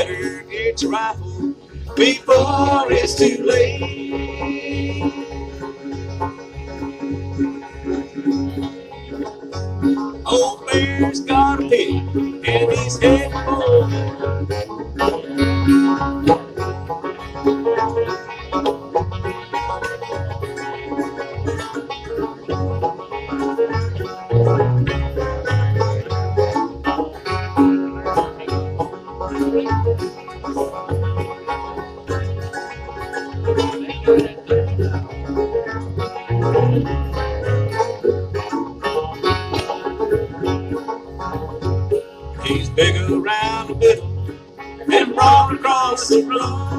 better get your rifle before it's too late. Old Bear's got a pig and he's heading for he's big around the middle and broad across the road.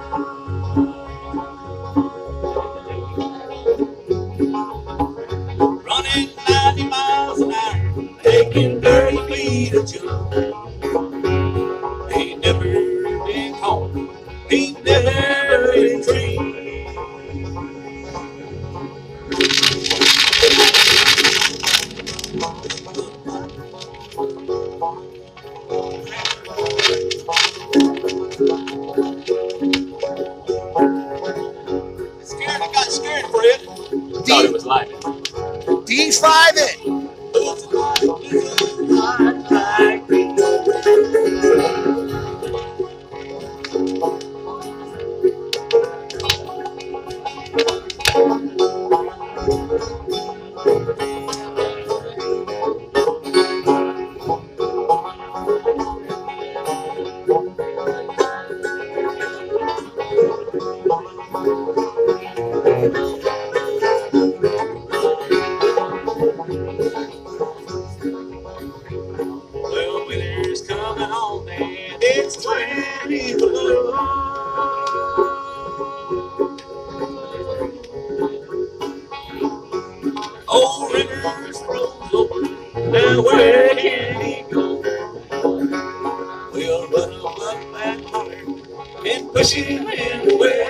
Running 90 miles an hour, taking 30 feet a jump. He never been caught, he never been trained. I got scared, Fred. Thought it was lightning. D5 it. Well, winter's coming on and it's 20 below. Old River's froze over, now where can he go? We'll run him up that holler and push him in the way.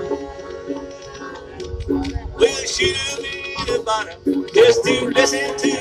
We'll shoot him in the bottom just to listen to